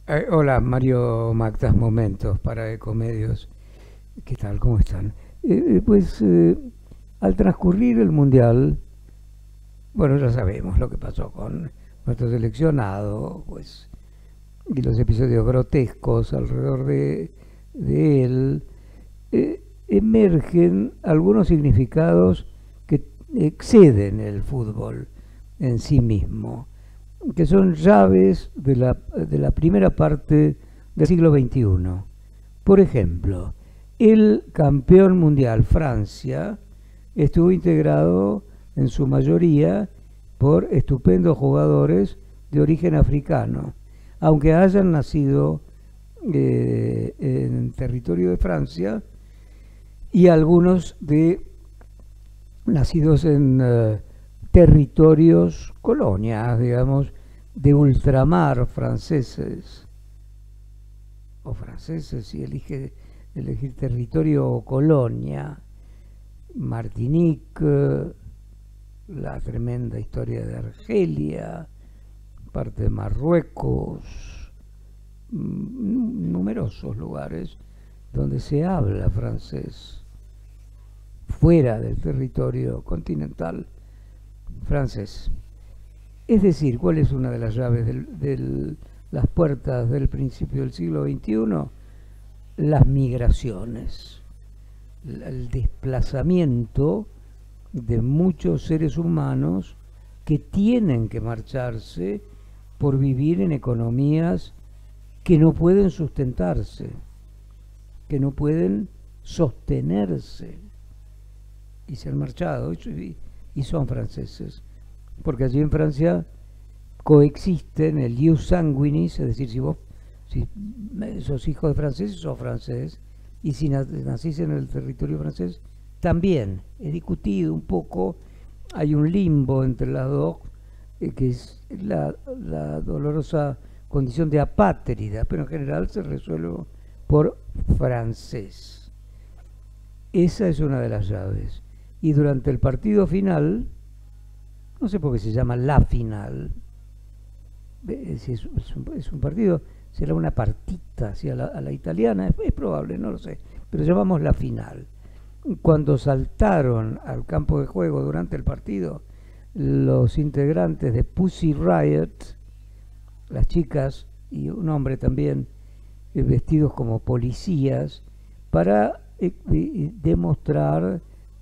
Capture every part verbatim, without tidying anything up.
Eh, hola, Mario Mactas Momentos para Ecomedios. ¿Qué tal? ¿Cómo están? Eh, eh, pues eh, al transcurrir el Mundial, bueno, ya sabemos lo que pasó con nuestro seleccionado, pues, y los episodios grotescos alrededor de, de él, eh, emergen algunos significados que exceden el fútbol en sí mismo, que son llaves de la, de la primera parte del siglo veintiuno. Por ejemplo, el campeón mundial, Francia, estuvo integrado en su mayoría por estupendos jugadores de origen africano, aunque hayan nacido eh, en territorio de Francia y algunos de nacidos en eh, territorios, colonias, digamos, de ultramar franceses o franceses, si elige elegir territorio o colonia, Martinique, la tremenda historia de Argelia, parte de Marruecos, mm, numerosos lugares donde se habla francés, fuera del territorio continental francés. Es decir, ¿cuál es una de las llaves de las puertas del principio del siglo veintiuno? Las migraciones, el desplazamiento de muchos seres humanos que tienen que marcharse por vivir en economías que no pueden sustentarse, que no pueden sostenerse. Y se han marchado y son franceses, porque allí en Francia coexisten el ius sanguinis, es decir, si vos si sos hijo de franceses, sos francés, y si nacís en el territorio francés, también. He discutido un poco, hay un limbo entre las dos, eh, que es la, la dolorosa condición de apátrida, pero en general se resuelve por francés. Esa es una de las llaves. Y durante el partido final, no sé por qué se llama la final, es, es, un, es un partido, será una partita hacia la, a la italiana, es, es probable, no lo sé, pero llamamos la final. Cuando saltaron al campo de juego durante el partido los integrantes de Pussy Riot, las chicas y un hombre también, eh, vestidos como policías, para eh, eh, demostrar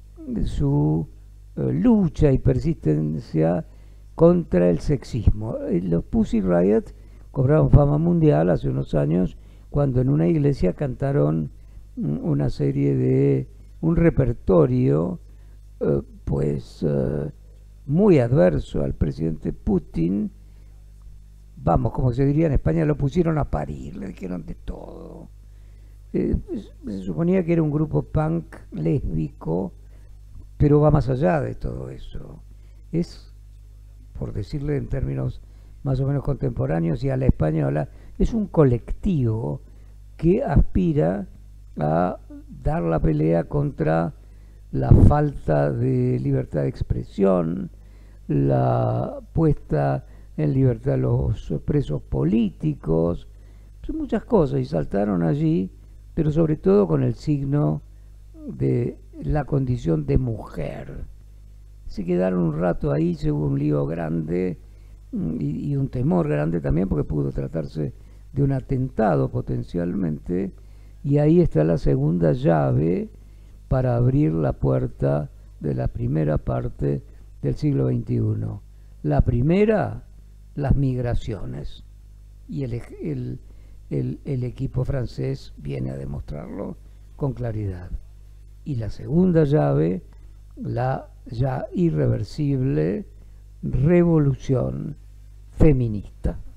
su eh, lucha y persistencia contra el sexismo. Los Pussy Riot cobraron fama mundial hace unos años cuando en una iglesia cantaron una serie de un repertorio eh, pues eh, muy adverso al presidente Putin. Vamos, como se diría en España, lo pusieron a parir, le dijeron de todo. Eh, se suponía que era un grupo punk lésbico, pero va más allá de todo eso. Es, por decirle en términos más o menos contemporáneos y a la española, es un colectivo que aspira a dar la pelea contra la falta de libertad de expresión, la puesta en libertad de los presos políticos, son muchas cosas, y saltaron allí, pero sobre todo con el signo de la condición de mujer. Se quedaron un rato ahí, se hubo un lío grande y, y un temor grande también, porque pudo tratarse de un atentado potencialmente, y ahí está la segunda llave para abrir la puerta de la primera parte del siglo veintiuno. La primera, las migraciones, y el, el, el, el equipo francés viene a demostrarlo con claridad. Y la segunda llave, la ya irreversible revolución feminista.